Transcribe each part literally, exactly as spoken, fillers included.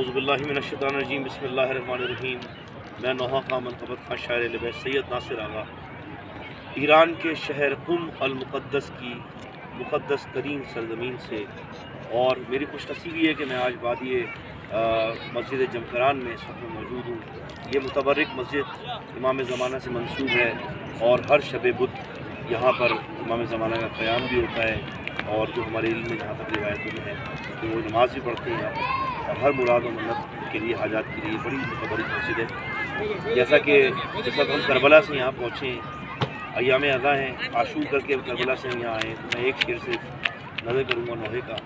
औज़ुबिल्लाहिमिनश्शैतानिर्रजीम बिस्मिल्लाहिर्रहमानिर्रहीम। मैं नोहा खां मनक़बत खां शायर लबैस सैयद नासिर आगा ईरान के शहर कुम अल-मुक़द्दस की मुक़द्दस तरीन सरज़मीन से, और मेरी खुशनसीबी है कि मैं आज वादी मस्जिद जमकरान में इस वक्त मौजूद हूँ। ये मुतबर्रिक मस्जिद इमाम ज़माना से मंसूब है और हर शब बुध यहाँ पर इमाम ज़माना का क़याम भी होता है, और जो हमारे इल्म में जहाँ तक रिवायतों में है कि वो नमाज भी पढ़ते हैं यहाँ पर, और हर मुराद और मन्नत के लिए हाजात के लिए बड़ी मुतबर्रिक मस्जिद है। जैसा कि जिस वक्त हम करबला से यहाँ पहुँचे, अय्याम अज़ा हैं, आशूर करके करबला से हम यहाँ आए, तो मैं एक शेर से नज़र करूँगा नोहे का।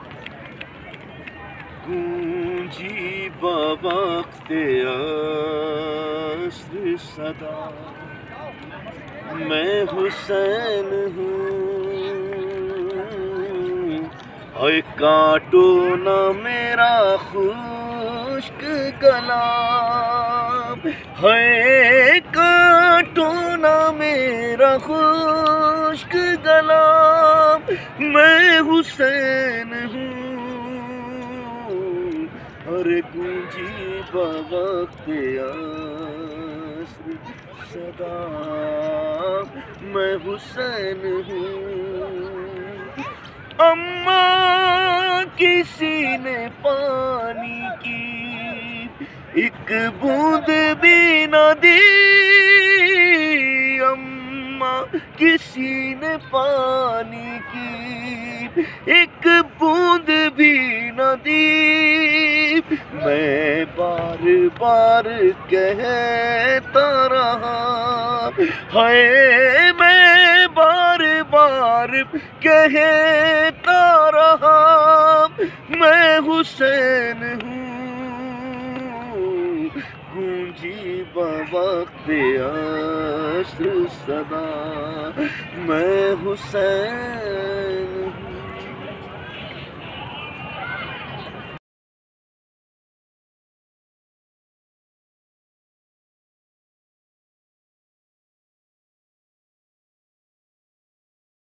गूंजी बवक़्ते अस्र सदा, मैं हुसैन हूँ, ओए काटो न मेरा खुश्क गला, है काटो न मेरा खुश्क गला, मैं हुसैन हूँ, अरे गूंजी बवक़्ते अस्र सदा, मैं हुसैन हूँ। अम्मा किसी ने पानी की एक बूंद भी न दी, अम्मा किसी ने पानी की एक बूंद भी न दी। मैं बार बार कहता रहा, है मैं बार बार कहता रहा, मैं हुसैन हूँ, गूंजी बवक़्ते अस्र सदा, मैं हुसैन